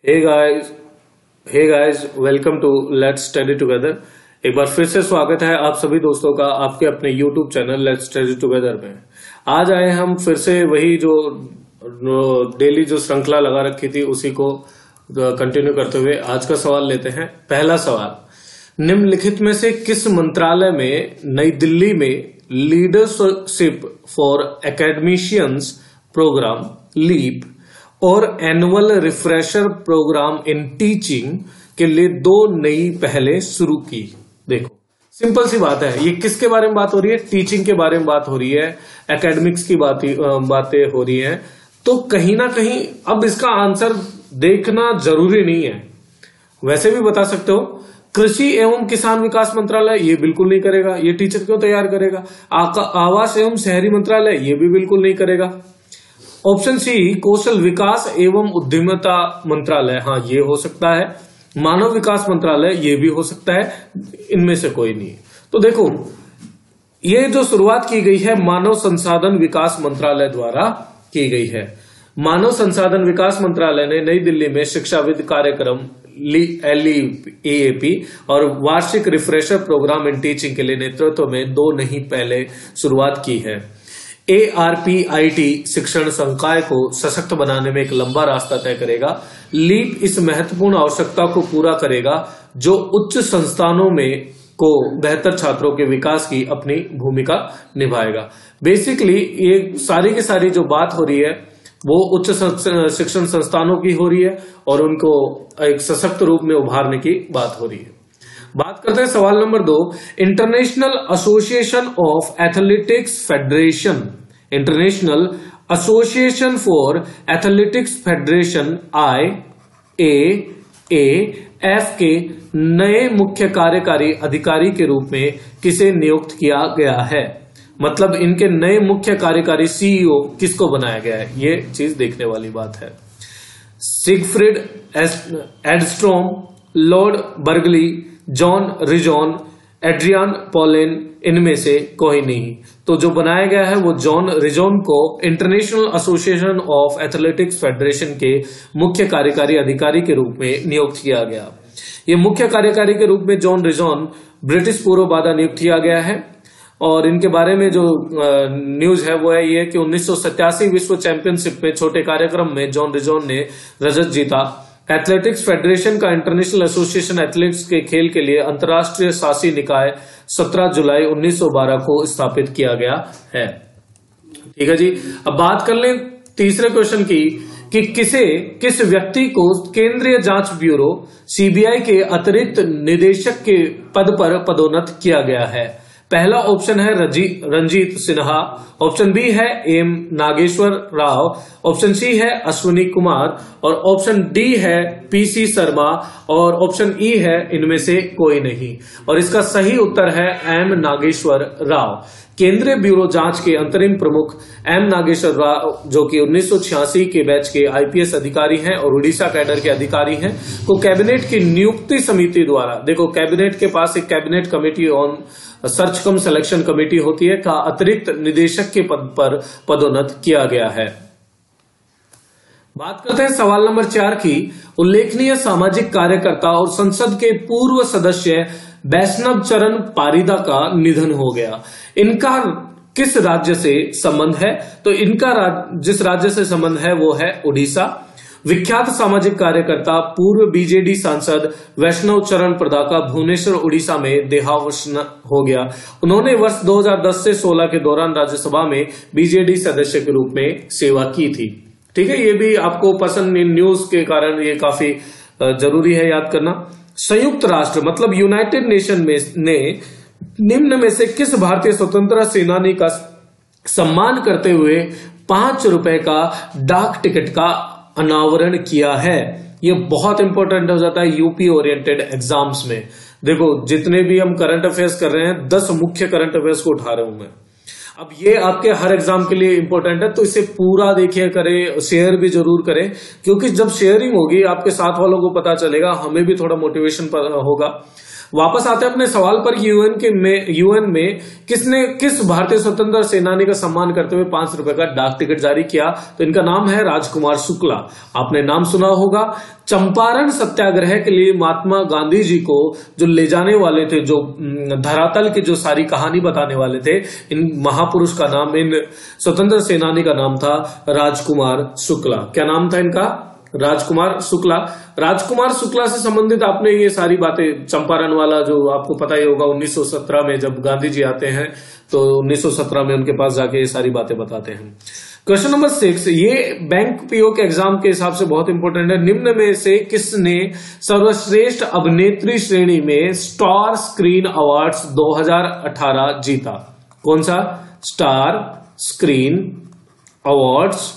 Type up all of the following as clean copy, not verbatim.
Hey guys hey guys welcome to let's study together. एक बार फिर से स्वागत है आप सभी दोस्तों का आपके अपने YouTube channel let's study together में। आज आए हम फिर से वही जो डेली जो श्रृंखला लगा रखी थी उसी को कंटिन्यू करते हुए आज का सवाल लेते हैं। पहला सवाल, निम्नलिखित में से किस मंत्रालय में नई दिल्ली में leadership for academicians programme leap और annual refresher programme in teaching के लिए दो नई पहलें शुरू की? देखो सिंपल सी बात है, ये किसके बारे में बात हो रही है? टीचिंग के बारे में बात हो रही है, एकेडमिक्स की बातें हो रही है। तो कहीं ना कहीं अब इसका आंसर देखना जरूरी नहीं है, वैसे भी बता सकते हो। कृषि एवं किसान विकास मंत्रालय ये बिल्कुल नहीं करेगा, ये टीचर क्यों तैयार करेगा। आवास एवं शहरी मंत्रालय ये भी बिल्कुल नहीं करेगा। ऑप्शन सी, कौशल विकास एवं उद्यमिता मंत्रालय, हाँ ये हो सकता है। मानव विकास मंत्रालय ये भी हो सकता है, इनमें से कोई नहीं। तो देखो ये जो शुरुआत की गई है मानव संसाधन विकास मंत्रालय द्वारा की गई है। मानव संसाधन विकास मंत्रालय ने नई दिल्ली में शिक्षाविद कार्यक्रम LEAP और वार्षिक रिफ्रेशर प्रोग्राम इन टीचिंग के लिए नेतृत्व में दो नई पहले शुरुआत की है। ARPIT शिक्षण संकाय को सशक्त बनाने में एक लंबा रास्ता तय करेगा। लीप इस महत्वपूर्ण आवश्यकता को पूरा करेगा जो उच्च संस्थानों में को बेहतर छात्रों के विकास की अपनी भूमिका निभाएगा। बेसिकली ये सारी की सारी जो बात हो रही है वो उच्च शिक्षण संस्थानों की हो रही है और उनको एक सशक्त रूप में उभारने की बात हो रही है। बात करते हैं सवाल number 2, international association of athletics federation, international association for athletics federation IAAF के नए मुख्य कार्यकारी अधिकारी के रूप में किसे नियुक्त किया गया है? मतलब इनके नए मुख्य कार्यकारी CEO किसको बनाया गया है, ये चीज देखने वाली बात है। Sigfrid Edstrom, lord Burghley, John Rizon, Adrian Paulen, इनमें से कोई नहीं। तो जो बनाया गया है वो जॉन रिजॉन को international association of athletics federation के मुख्य कार्यकारी अधिकारी के रूप में नियुक्त किया गया। ये मुख्य कार्यकारी के रूप में जॉन रिजॉन ब्रिटिश पूर्व बाधा नियुक्त किया गया है। और इनके बारे में जो न्यूज है वो है ये कि 1987 विश्व चैंपियनशिप में छोटे कार्यक्रम में जॉन रिजॉन ने रजत जीता। एथलेटिक्स फेडरेशन का इंटरनेशनल एसोसिएशन एथलेटिक्स के खेल के लिए अंतर्राष्ट्रीय शासी निकाय 17 जुलाई 1912 को स्थापित किया गया है। ठीक है जी, अब बात कर लें तीसरे क्वेश्चन की कि किस व्यक्ति को केंद्रीय जांच ब्यूरो CBI के अतिरिक्त निदेशक के पद पर पदोन्नत किया गया है। पहला ऑप्शन है रंजीत सिन्हा, ऑप्शन बी है M Nageswara Rao, option C है अश्विनी कुमार और ऑप्शन डी है PC शर्मा और ऑप्शन ई है इनमें से कोई नहीं। और इसका सही उत्तर है एम नागेश्वर राव। केंद्रीय ब्यूरो जांच के अंतरिम प्रमुख एम नागेश्वर राव जो कि 1986 के बैच के IPS अधिकारी हैं और उड़ीसा कैडर के अधिकारी हैं, को कैबिनेट की नियुक्ति समिति द्वारा, देखो कैबिनेट के पास एक cabinet committee on search cum selection committee होती है, का अतिरिक्त निदेशक के पद पर पदोन्नत किया गया है। बात करते हैं सवाल नंबर 4 की। उल्लेखनीय सामाजिक कार्यकर्ता और संसद के पूर्व सदस्य वैष्णव चरण पारिदा का निधन हो गया। इनका किस राज्य से संबंध है? तो इनका जिस राज्य से संबंध है वो है उड़ीसा। विख्यात सामाजिक कार्यकर्ता पूर्व BJD सांसद वैष्णव चरण पारिदा का भुवनेश्वर उड़ीसा में देहावसान हो गया। उन्होंने वर्ष 2010 से 16 के दौरान राज्यसभा में BJD सदस्य के रूप में सेवा की थी। ठीक है, ये भी आपको पसंद न्यूज के कारण ये काफी जरूरी है याद करना। संयुक्त राष्ट्र मतलब यूनाइटेड नेशन ने निम्न में से किस भारतीय स्वतंत्रता सेनानी का सम्मान करते हुए 5 रुपए का डाक टिकट का अनावरण किया है? ये बहुत इंपॉर्टेंट हो जाता है यूपी ओरिएंटेड एग्जाम्स में। देखो जितने भी हम करंट अफेयर्स कर रहे हैं 10 मुख्य करंट अफेयर्स को उठा रहा हूं मैं। अब ये आपके हर एग्जाम के लिए इंपॉर्टेंट है, तो इसे पूरा देखिए, करें, शेयर भी जरूर करें, क्योंकि जब शेयरिंग होगी आपके साथ वालों को पता चलेगा, हमें भी थोड़ा मोटिवेशन होगा। वापस आते हैं अपने सवाल पर। यूएन में किस भारतीय स्वतंत्रता सेनानी का सम्मान करते हुए 5 रुपए का डाक टिकट जारी किया? तो इनका नाम है राजकुमार शुक्ला। आपने नाम सुना होगा। चंपारण सत्याग्रह के लिए महात्मा गांधी जी को जो ले जाने वाले थे, जो धरातल की जो सारी कहानी बताने वाले थे, इन महापुरुष का नाम, इन स्वतंत्र सेनानी का नाम था राजकुमार शुक्ला। क्या नाम था इनका? राजकुमार शुक्ला। राजकुमार शुक्ला से संबंधित आपने ये सारी बातें, चंपारण वाला जो आपको पता ही होगा, 1917 में जब गांधी जी आते हैं तो 1917 में उनके पास जाके ये सारी बातें बताते हैं। क्वेश्चन नंबर 6, ये बैंक पीओ के एग्जाम के हिसाब से बहुत इंपॉर्टेंट है। निम्न में से किसने सर्वश्रेष्ठ अभिनेत्री श्रेणी में स्टार स्क्रीन अवार्ड्स 2018 जीता? कौन सा? स्टार स्क्रीन अवार्ड्स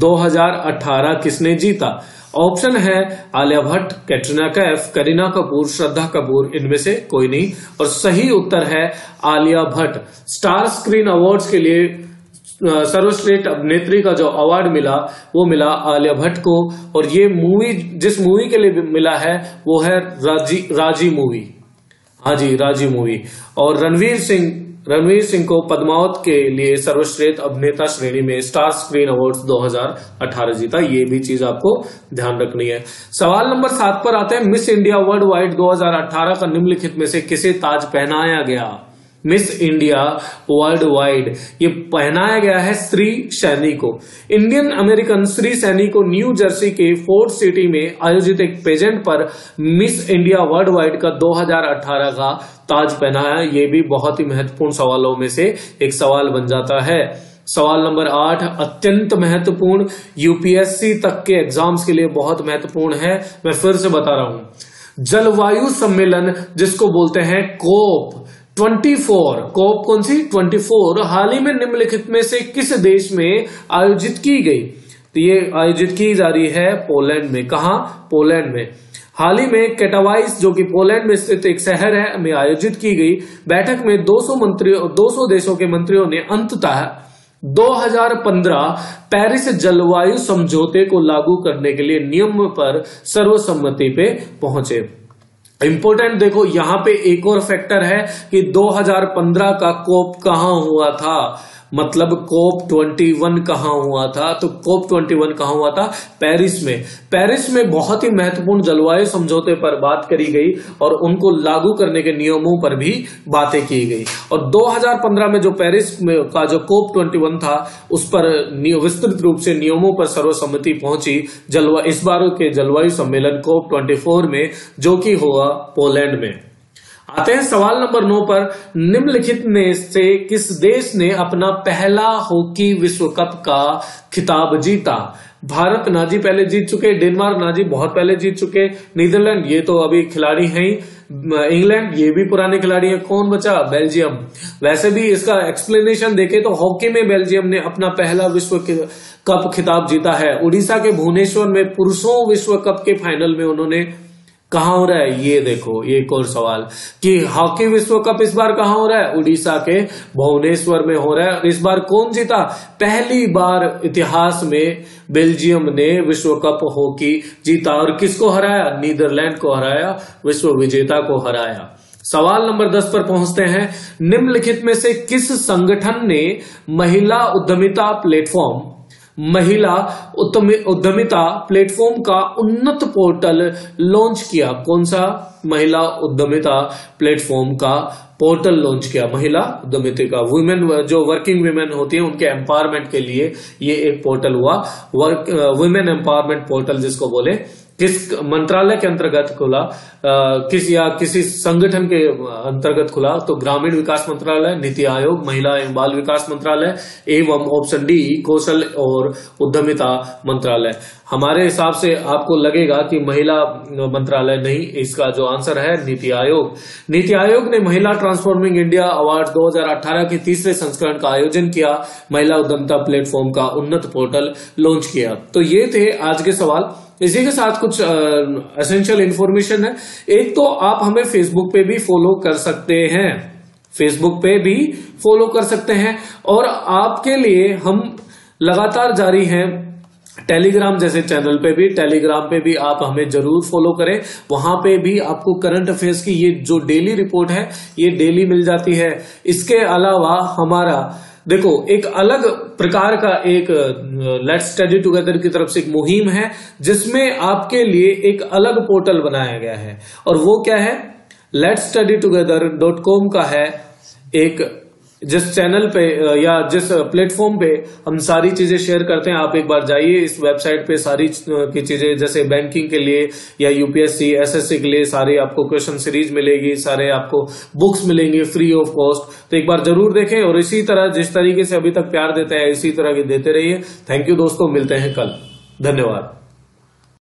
2018 किसने जीता? ऑप्शन है आलिया भट्ट, कैटरीना कैफ, करीना कपूर, श्रद्धा कपूर, इनमें से कोई नहीं। और सही उत्तर है Alia Bhatt. Star screen awards के लिए सर्वश्रेष्ठ अभिनेत्री का जो अवार्ड मिला वो मिला आलिया भट्ट को। और ये मूवी, जिस मूवी के लिए मिला है वो है राजी मूवी। हाँ जी, राजी मूवी। और रणवीर सिंह को पद्मावत के लिए सर्वश्रेष्ठ अभिनेता श्रेणी में स्टार स्क्रीन अवार्ड्स 2018 जीता। ये भी चीज आपको ध्यान रखनी है। सवाल नंबर 7 पर आते हैं। मिस इंडिया वर्ल्ड वाइड 2018 का निम्नलिखित में से किसे ताज पहनाया गया? मिस इंडिया वर्ल्ड वाइड ये पहनाया गया है श्री सैनी को। इंडियन अमेरिकन श्री सैनी को न्यू जर्सी के फोर्ट सिटी में आयोजित एक पेजेंट पर मिस इंडिया वर्ल्ड वाइड का 2018 का ताज पहनाया। ये भी बहुत ही महत्वपूर्ण सवालों में से एक सवाल बन जाता है। सवाल नंबर 8 अत्यंत महत्वपूर्ण, यूपीएससी तक के एग्जाम्स के लिए बहुत महत्वपूर्ण है। मैं फिर से बता रहा हूं, जलवायु सम्मेलन जिसको बोलते हैं कोप 24, कोप कौन सी? 24 हाल ही में निम्नलिखित में से किस देश में आयोजित की गई? तो ये आयोजित की जा रही है पोलैंड में। कहा? पोलैंड में। हाल ही में कैटावाइस, जो कि पोलैंड में स्थित एक शहर है, में आयोजित की गई बैठक में 200 देशों के मंत्रियों ने अंततः 2015 पेरिस जलवायु समझौते को लागू करने के लिए नियम पर सर्वसम्मति पे पहुंचे। इंपोर्टेंट देखो, यहां पे एक और फैक्टर है कि 2015 का कोप कहां हुआ था, मतलब कोप 21 कहां हुआ था? तो कोप 21 कहां हुआ था? पेरिस में। पेरिस में बहुत ही महत्वपूर्ण जलवायु समझौते पर बात करी गई और उनको लागू करने के नियमों पर भी बातें की गई। और 2015 में जो पेरिस में का जो कोप 21 था उस पर विस्तृत रूप से नियमों पर सर्वसम्मति पहुंची इस बार के जलवायु सम्मेलन कोप 24 में, जो कि हुआ पोलैंड में। आते हैं सवाल नंबर 9 पर। निम्नलिखित में से किस देश ने अपना पहला हॉकी विश्व कप का खिताब जीता? भारत नाजी पहले जीत चुके, डेनमार्क नाजी बहुत पहले जीत चुके, नीदरलैंड ये तो अभी खिलाड़ी हैं ही, इंग्लैंड ये भी पुराने खिलाड़ी हैं, कौन बचा? बेल्जियम। वैसे भी इसका एक्सप्लेनेशन देखे तो हॉकी में बेल्जियम ने अपना पहला विश्व कप खिताब जीता है। उड़ीसा के भुवनेश्वर में पुरुषों विश्व कप के फाइनल में उन्होंने, कहां हो रहा है ये देखो, एक और सवाल कि हॉकी विश्व कप इस बार कहां हो रहा है? उड़ीसा के भुवनेश्वर में हो रहा है। इस बार कौन जीता? पहली बार इतिहास में बेल्जियम ने विश्व कप हॉकी जीता। और किसको हराया? नीदरलैंड को हराया, विश्व विजेता को हराया। सवाल नंबर 10 पर पहुंचते हैं। निम्नलिखित में से किस संगठन ने महिला उद्यमिता प्लेटफॉर्म का उन्नत पोर्टल लॉन्च किया? कौन सा महिला उद्यमिता प्लेटफॉर्म का पोर्टल लॉन्च किया? महिला उद्यमिता का, वुमेन, जो वर्किंग वुमेन होती है उनके एम्पावरमेंट के लिए ये एक पोर्टल हुआ, वुमेन एम्पावरमेंट पोर्टल जिसको बोले। किस मंत्रालय के अंतर्गत खुला? किसी संगठन के अंतर्गत खुला? तो ग्रामीण विकास मंत्रालय, नीति आयोग, महिला एवं बाल विकास मंत्रालय एवं ऑप्शन डी कौशल और उद्यमिता मंत्रालय। हमारे हिसाब से आपको लगेगा कि महिला मंत्रालय नहीं, इसका जो आंसर है नीति आयोग। नीति आयोग ने महिला ट्रांसफॉर्मिंग इंडिया अवार्ड 2018 के तीसरे संस्करण का आयोजन किया, महिला उद्यमिता प्लेटफॉर्म का उन्नत पोर्टल लॉन्च किया। तो ये थे आज के सवाल। इसी के साथ कुछ एसेंशियल इंफॉर्मेशन है। एक तो आप हमें फेसबुक पे भी फॉलो कर सकते हैं, फेसबुक पे भी फॉलो कर सकते हैं। और आपके लिए हम लगातार जारी हैं टेलीग्राम जैसे चैनल पे भी, टेलीग्राम पे भी आप हमें जरूर फॉलो करें। वहां पे भी आपको करंट अफेयर्स की ये जो डेली रिपोर्ट है ये डेली मिल जाती है। इसके अलावा हमारा देखो एक अलग प्रकार का एक लेट्स स्टडी टुगेदर की तरफ से एक मुहिम है जिसमें आपके लिए एक अलग पोर्टल बनाया गया है, और वो क्या है, letsstudytogether.com का है एक, जिस चैनल पे या जिस प्लेटफॉर्म पे हम सारी चीजें शेयर करते हैं। आप एक बार जाइए इस वेबसाइट पे, सारी की चीजें जैसे बैंकिंग के लिए या यूपीएससी एसएससी के लिए सारे आपको क्वेश्चन सीरीज मिलेगी, सारे आपको बुक्स मिलेंगे फ्री ऑफ कॉस्ट। तो एक बार जरूर देखें और इसी तरह जिस तरीके से अभी तक प्यार देते हैं इसी तरह के देते रहिए। थैंक यू दोस्तों, मिलते हैं कल। धन्यवाद।